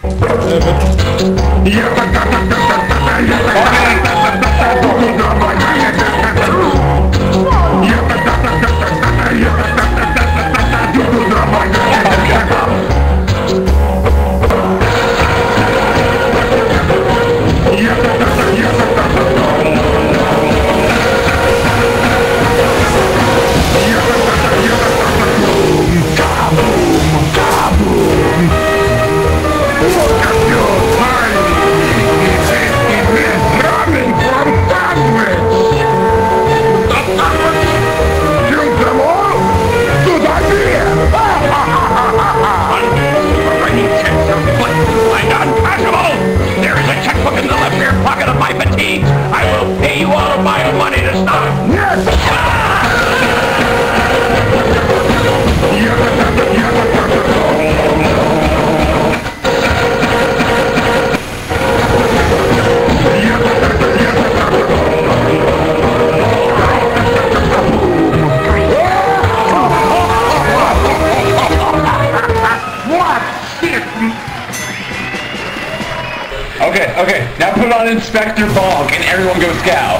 Okay, now put on Inspector Bonk and everyone go scout.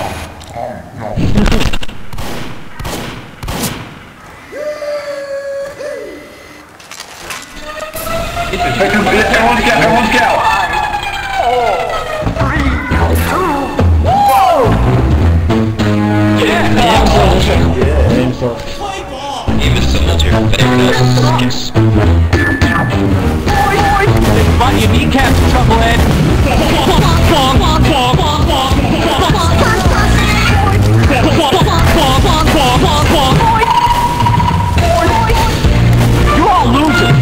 Everyone scout, everyone scout. 5, 4, 3, 2, 1. Even soldier, famous. Run your kneecaps, Chucklehead! You all losers!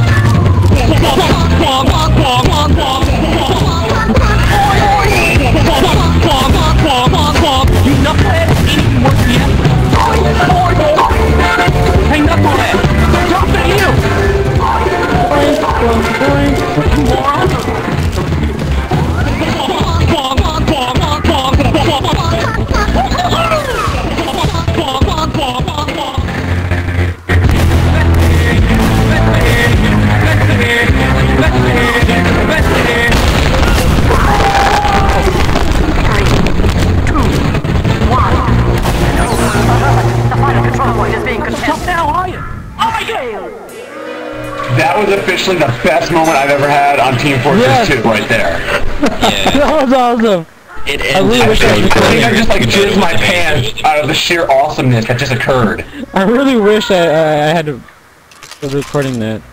You knucklehead ain't even worth the effort! Hey knucklehead! Stop at you! That was officially the best moment I've ever had on Team Fortress 2 right there. Yeah. That was awesome. I really wish I think I just like jizzed my pants out of the sheer awesomeness that just occurred. I really wish I had to recording that.